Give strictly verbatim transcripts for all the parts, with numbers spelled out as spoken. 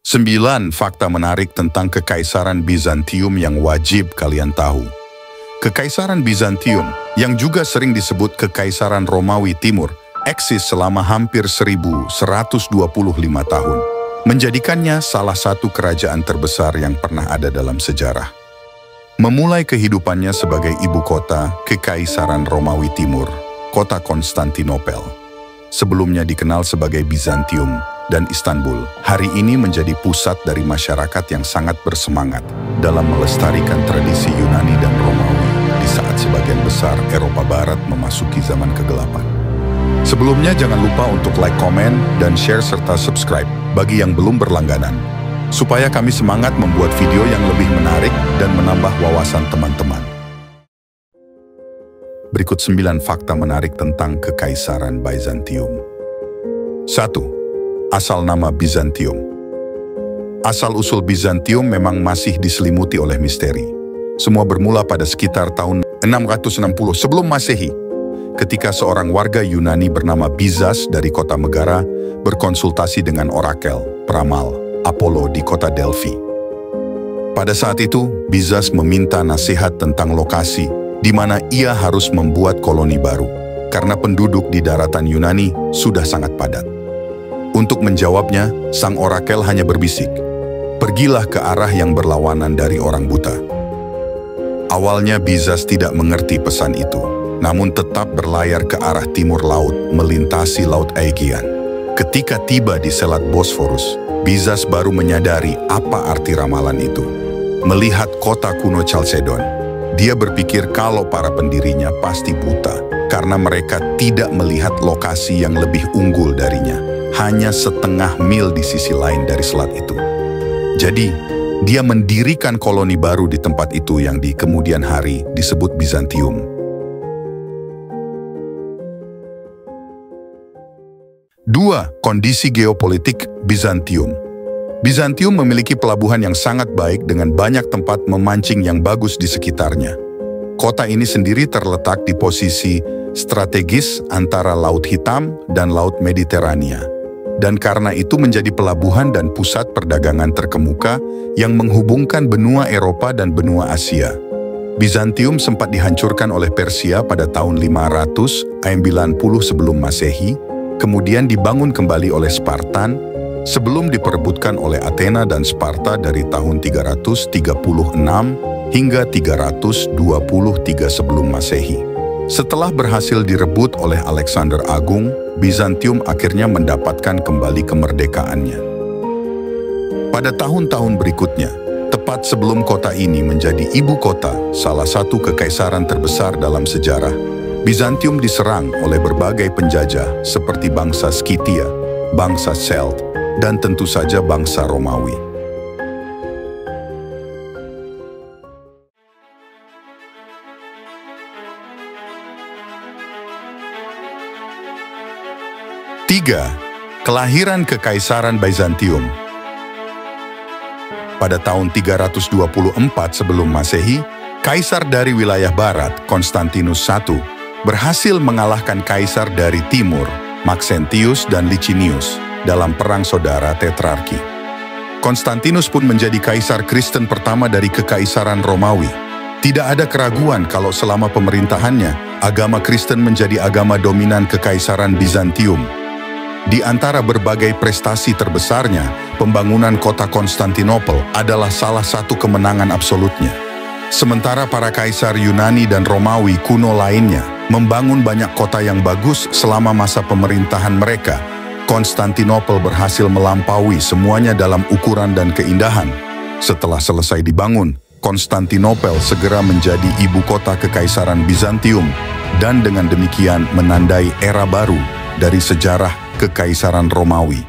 Sembilan fakta menarik tentang Kekaisaran Bizantium yang wajib kalian tahu. Kekaisaran Bizantium, yang juga sering disebut Kekaisaran Romawi Timur, eksis selama hampir seribu seratus dua puluh lima tahun, menjadikannya salah satu kerajaan terbesar yang pernah ada dalam sejarah. Memulai kehidupannya sebagai ibu kota Kekaisaran Romawi Timur, kota Konstantinopel. Sebelumnya dikenal sebagai Bizantium dan Istanbul, hari ini menjadi pusat dari masyarakat yang sangat bersemangat dalam melestarikan tradisi Yunani dan Romawi di saat sebagian besar Eropa Barat memasuki zaman kegelapan. Sebelumnya jangan lupa untuk like, komen, dan share serta subscribe bagi yang belum berlangganan, supaya kami semangat membuat video yang lebih menarik dan menambah wawasan teman-teman. Berikut sembilan fakta menarik tentang Kekaisaran Bizantium. satu. Asal nama Bizantium. Asal-usul Bizantium memang masih diselimuti oleh misteri. Semua bermula pada sekitar tahun enam ratus enam puluh sebelum Masehi, ketika seorang warga Yunani bernama Bizas dari kota Megara berkonsultasi dengan orakel, peramal, Apollo di kota Delphi. Pada saat itu, Bizas meminta nasihat tentang lokasi di mana ia harus membuat koloni baru, karena penduduk di daratan Yunani sudah sangat padat. Untuk menjawabnya, sang orakel hanya berbisik, "Pergilah ke arah yang berlawanan dari orang buta." Awalnya Bizas tidak mengerti pesan itu, namun tetap berlayar ke arah timur laut melintasi Laut Aegean. Ketika tiba di Selat Bosforus, Bizas baru menyadari apa arti ramalan itu. Melihat kota kuno Chalcedon, dia berpikir kalau para pendirinya pasti buta karena mereka tidak melihat lokasi yang lebih unggul darinya, hanya setengah mil di sisi lain dari selat itu. Jadi, dia mendirikan koloni baru di tempat itu yang di kemudian hari disebut Bizantium. Dua. Kondisi geopolitik Bizantium. Bizantium memiliki pelabuhan yang sangat baik dengan banyak tempat memancing yang bagus di sekitarnya. Kota ini sendiri terletak di posisi strategis antara Laut Hitam dan Laut Mediterania, dan karena itu menjadi pelabuhan dan pusat perdagangan terkemuka yang menghubungkan benua Eropa dan benua Asia. Bizantium sempat dihancurkan oleh Persia pada tahun lima ratus sembilan puluh sebelum Masehi, kemudian dibangun kembali oleh Spartan, sebelum diperebutkan oleh Athena dan Sparta dari tahun tiga ratus tiga puluh enam hingga tiga ratus dua puluh tiga sebelum Masehi. Setelah berhasil direbut oleh Alexander Agung, Bizantium akhirnya mendapatkan kembali kemerdekaannya. Pada tahun-tahun berikutnya, tepat sebelum kota ini menjadi ibu kota, salah satu kekaisaran terbesar dalam sejarah, Bizantium diserang oleh berbagai penjajah seperti bangsa Skythia, bangsa Celt, dan tentu saja bangsa Romawi. Tiga. Kelahiran Kekaisaran Bizantium. Pada tahun tiga ratus dua puluh empat sebelum Masehi, kaisar dari wilayah barat, Konstantinus satu, berhasil mengalahkan kaisar dari timur, Maxentius dan Licinius, dalam perang saudara tetrarki. Konstantinus pun menjadi kaisar Kristen pertama dari Kekaisaran Romawi. Tidak ada keraguan kalau selama pemerintahannya, agama Kristen menjadi agama dominan Kekaisaran Bizantium. Di antara berbagai prestasi terbesarnya, pembangunan kota Konstantinopel adalah salah satu kemenangan absolutnya. Sementara para kaisar Yunani dan Romawi kuno lainnya membangun banyak kota yang bagus selama masa pemerintahan mereka, Konstantinopel berhasil melampaui semuanya dalam ukuran dan keindahan. Setelah selesai dibangun, Konstantinopel segera menjadi ibu kota Kekaisaran Bizantium, dan dengan demikian menandai era baru dari sejarah Kekaisaran Romawi.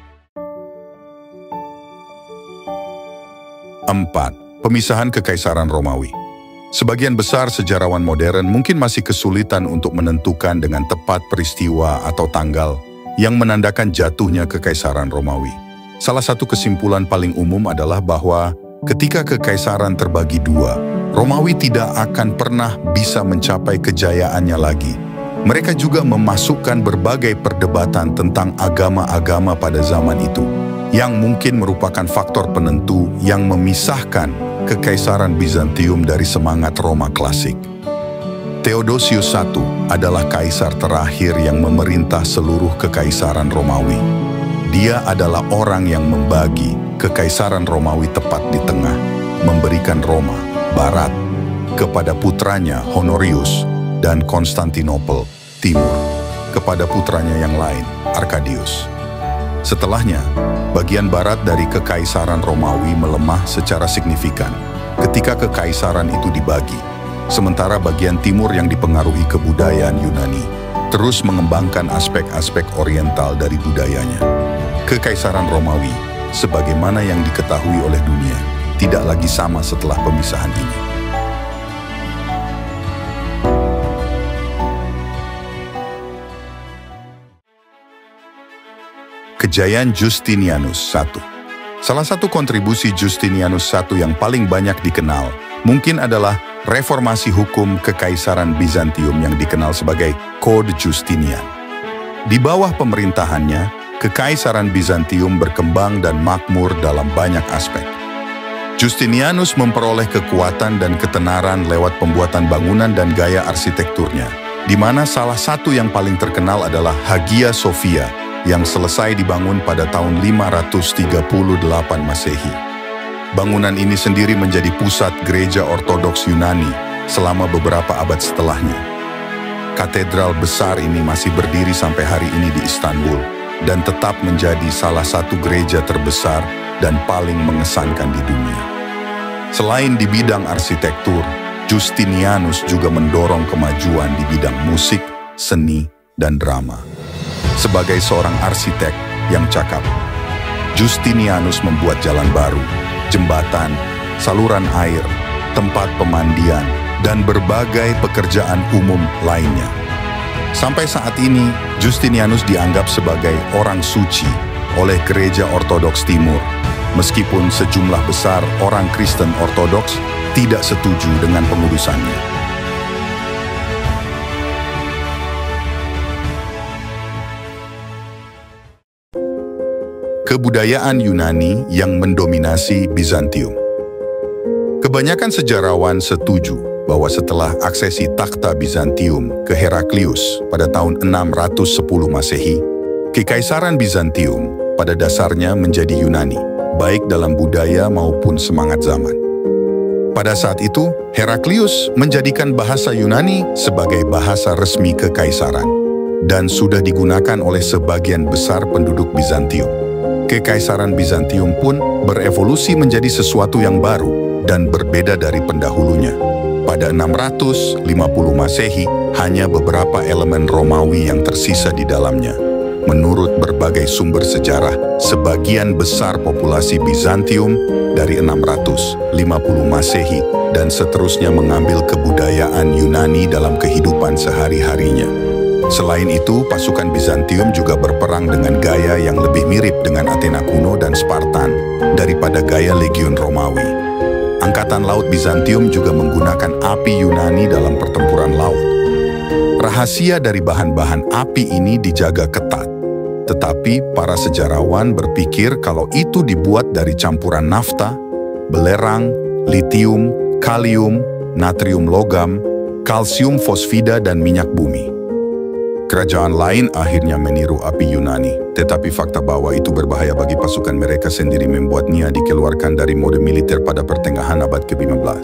Empat. Pemisahan Kekaisaran Romawi. Sebagian besar sejarawan modern mungkin masih kesulitan untuk menentukan dengan tepat peristiwa atau tanggal yang menandakan jatuhnya Kekaisaran Romawi. Salah satu kesimpulan paling umum adalah bahwa ketika Kekaisaran terbagi dua, Romawi tidak akan pernah bisa mencapai kejayaannya lagi. Mereka juga memasukkan berbagai perdebatan tentang agama-agama pada zaman itu. yang mungkin merupakan faktor penentu yang memisahkan Kekaisaran Bizantium dari semangat Roma klasik. Theodosius the First adalah kaisar terakhir yang memerintah seluruh Kekaisaran Romawi. Dia adalah orang yang membagi Kekaisaran Romawi tepat di tengah, memberikan Roma, Barat, kepada putranya Honorius, dan Konstantinopel, Timur, kepada putranya yang lain, Arcadius. Setelahnya, bagian barat dari Kekaisaran Romawi melemah secara signifikan ketika kekaisaran itu dibagi, sementara bagian timur yang dipengaruhi kebudayaan Yunani terus mengembangkan aspek-aspek oriental dari budayanya. Kekaisaran Romawi, sebagaimana yang diketahui oleh dunia, tidak lagi sama setelah pemisahan ini. Kejayaan Justinianus the First. Salah satu kontribusi Justinianus the First yang paling banyak dikenal mungkin adalah reformasi hukum Kekaisaran Bizantium yang dikenal sebagai Code Justinian. Di bawah pemerintahannya, Kekaisaran Bizantium berkembang dan makmur dalam banyak aspek. Justinianus memperoleh kekuatan dan ketenaran lewat pembuatan bangunan dan gaya arsitekturnya, di mana salah satu yang paling terkenal adalah Hagia Sophia, yang selesai dibangun pada tahun lima ratus tiga puluh delapan Masehi. Bangunan ini sendiri menjadi pusat gereja Ortodoks Yunani selama beberapa abad setelahnya. Katedral besar ini masih berdiri sampai hari ini di Istanbul dan tetap menjadi salah satu gereja terbesar dan paling mengesankan di dunia. Selain di bidang arsitektur, Justinianus juga mendorong kemajuan di bidang musik, seni, dan drama. Sebagai seorang arsitek yang cakap, Justinianus membuat jalan baru, jembatan, saluran air, tempat pemandian, dan berbagai pekerjaan umum lainnya. Sampai saat ini, Justinianus dianggap sebagai orang suci oleh Gereja Ortodoks Timur, meskipun sejumlah besar orang Kristen Ortodoks tidak setuju dengan pengurusannya. Kebudayaan Yunani yang mendominasi Bizantium. Kebanyakan sejarawan setuju bahwa setelah aksesi takhta Bizantium ke Heraklius pada tahun enam ratus sepuluh Masehi, Kekaisaran Bizantium pada dasarnya menjadi Yunani, baik dalam budaya maupun semangat zaman. Pada saat itu, Heraklius menjadikan bahasa Yunani sebagai bahasa resmi kekaisaran dan sudah digunakan oleh sebagian besar penduduk Bizantium. Kekaisaran Bizantium pun berevolusi menjadi sesuatu yang baru dan berbeda dari pendahulunya. Pada enam ratus lima puluh Masehi, hanya beberapa elemen Romawi yang tersisa di dalamnya. Menurut berbagai sumber sejarah, sebagian besar populasi Bizantium dari enam ratus lima puluh Masehi dan seterusnya mengambil kebudayaan Yunani dalam kehidupan sehari-harinya. Selain itu, pasukan Bizantium juga berperang dengan gaya yang lebih mirip dengan Athena kuno dan Spartan daripada gaya legiun Romawi. Angkatan Laut Bizantium juga menggunakan api Yunani dalam pertempuran laut. Rahasia dari bahan-bahan api ini dijaga ketat, tetapi para sejarawan berpikir kalau itu dibuat dari campuran nafta, belerang, litium, kalium, natrium logam, kalsium fosfida, dan minyak bumi. Kerajaan lain akhirnya meniru api Yunani, tetapi fakta bahwa itu berbahaya bagi pasukan mereka sendiri membuatnya dikeluarkan dari mode militer pada pertengahan abad ke lima belas.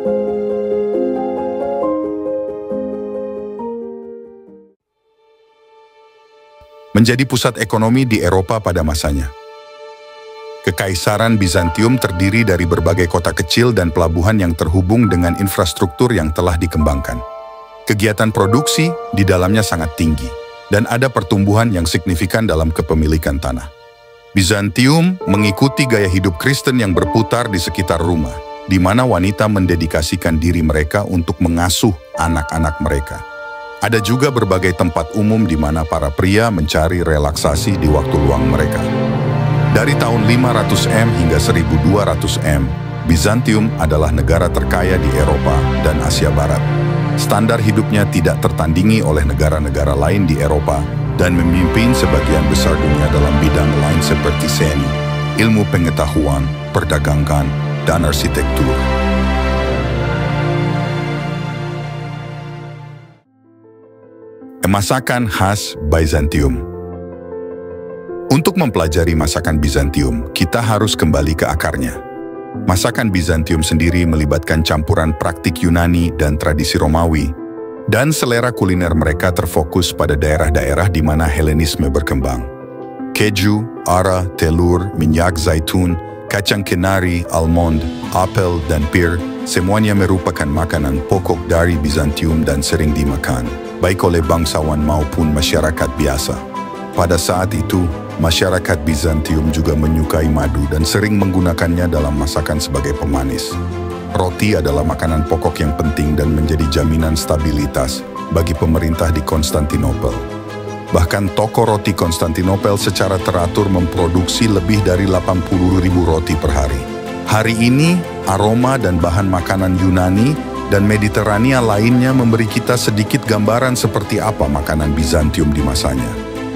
Menjadi pusat ekonomi di Eropa pada masanya. Kekaisaran Bizantium terdiri dari berbagai kota kecil dan pelabuhan yang terhubung dengan infrastruktur yang telah dikembangkan. Kegiatan produksi di dalamnya sangat tinggi, dan ada pertumbuhan yang signifikan dalam kepemilikan tanah. Bizantium mengikuti gaya hidup Kristen yang berputar di sekitar rumah, di mana wanita mendedikasikan diri mereka untuk mengasuh anak-anak mereka. Ada juga berbagai tempat umum di mana para pria mencari relaksasi di waktu luang mereka. Dari tahun lima ratus M hingga seribu dua ratus M, Bizantium adalah negara terkaya di Eropa dan Asia Barat. Standar hidupnya tidak tertandingi oleh negara-negara lain di Eropa dan memimpin sebagian besar dunia dalam bidang lain seperti seni, ilmu pengetahuan, perdagangan, dan arsitektur. Masakan khas Bizantium. Untuk mempelajari masakan Bizantium, kita harus kembali ke akarnya. Masakan Bizantium sendiri melibatkan campuran praktik Yunani dan tradisi Romawi, dan selera kuliner mereka terfokus pada daerah-daerah di mana Helenisme berkembang. Keju, ara, telur, minyak zaitun, kacang kenari, almond, apel, dan pir, semuanya merupakan makanan pokok dari Bizantium dan sering dimakan, baik oleh bangsawan maupun masyarakat biasa. Pada saat itu, masyarakat Bizantium juga menyukai madu dan sering menggunakannya dalam masakan sebagai pemanis. Roti adalah makanan pokok yang penting dan menjadi jaminan stabilitas bagi pemerintah di Konstantinopel. Bahkan toko roti Konstantinopel secara teratur memproduksi lebih dari delapan puluh ribu roti per hari. Hari ini, aroma dan bahan makanan Yunani dan Mediterania lainnya memberi kita sedikit gambaran seperti apa makanan Bizantium di masanya.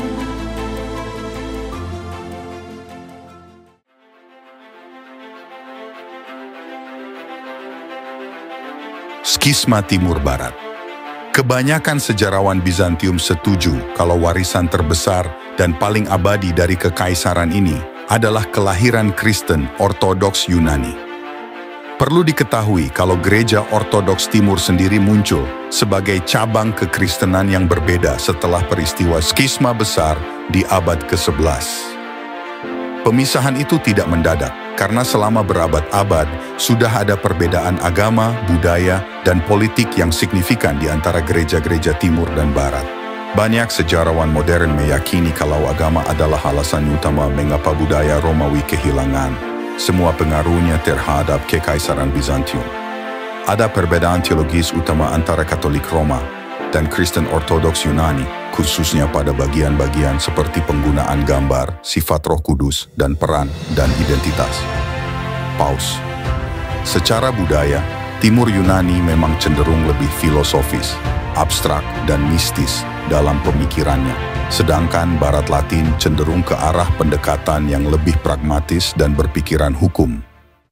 Skisma Timur Barat. Kebanyakan sejarawan Bizantium setuju kalau warisan terbesar dan paling abadi dari kekaisaran ini adalah kelahiran Kristen Ortodoks Yunani. Perlu diketahui kalau gereja Ortodoks Timur sendiri muncul sebagai cabang kekristenan yang berbeda setelah peristiwa skisma besar di abad ke sebelas. Pemisahan itu tidak mendadak, karena selama berabad-abad sudah ada perbedaan agama, budaya, dan politik yang signifikan di antara gereja-gereja Timur dan Barat. Banyak sejarawan modern meyakini kalau agama adalah alasan utama mengapa budaya Romawi kehilangan semua pengaruhnya terhadap Kekaisaran Bizantium. Ada perbedaan teologis utama antara Katolik Roma dan Kristen Ortodoks Yunani, khususnya pada bagian-bagian seperti penggunaan gambar, sifat Roh Kudus, dan peran dan identitas. Paus. Secara budaya, Timur Yunani memang cenderung lebih filosofis, abstrak, dan mistis dalam pemikirannya, sedangkan Barat Latin cenderung ke arah pendekatan yang lebih pragmatis dan berpikiran hukum.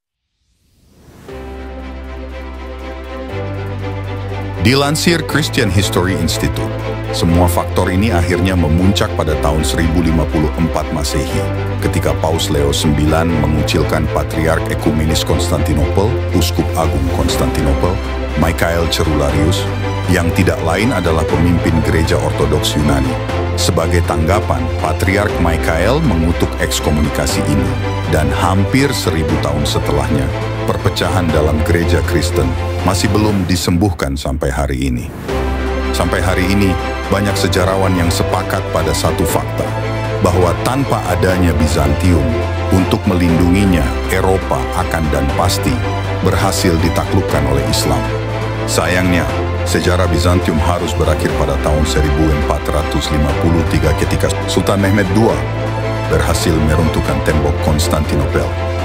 Dilansir Christian History Institute, semua faktor ini akhirnya memuncak pada tahun seribu lima puluh empat Masehi, ketika Paus Leo sembilan mengucilkan Patriark Ekumenis Konstantinopel, Uskup Agung Konstantinopel, Michael Cerularius, yang tidak lain adalah pemimpin gereja Ortodoks Yunani. Sebagai tanggapan, Patriark Michael mengutuk ekskomunikasi ini, dan hampir seribu tahun setelahnya, perpecahan dalam gereja Kristen masih belum disembuhkan sampai hari ini. Sampai hari ini, banyak sejarawan yang sepakat pada satu fakta, bahwa tanpa adanya Bizantium, untuk melindunginya, Eropa akan dan pasti berhasil ditaklukkan oleh Islam. Sayangnya, sejarah Bizantium harus berakhir pada tahun seribu empat ratus lima puluh tiga ketika Sultan Mehmed kedua berhasil meruntuhkan tembok Konstantinopel.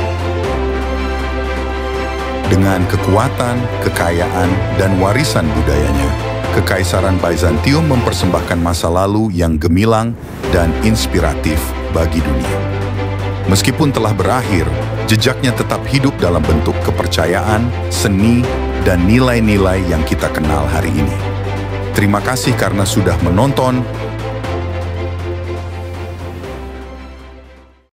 Dengan kekuatan, kekayaan, dan warisan budayanya, Kekaisaran Bizantium mempersembahkan masa lalu yang gemilang dan inspiratif bagi dunia. Meskipun telah berakhir, jejaknya tetap hidup dalam bentuk kepercayaan, seni, dan nilai-nilai yang kita kenal hari ini. Terima kasih karena sudah menonton.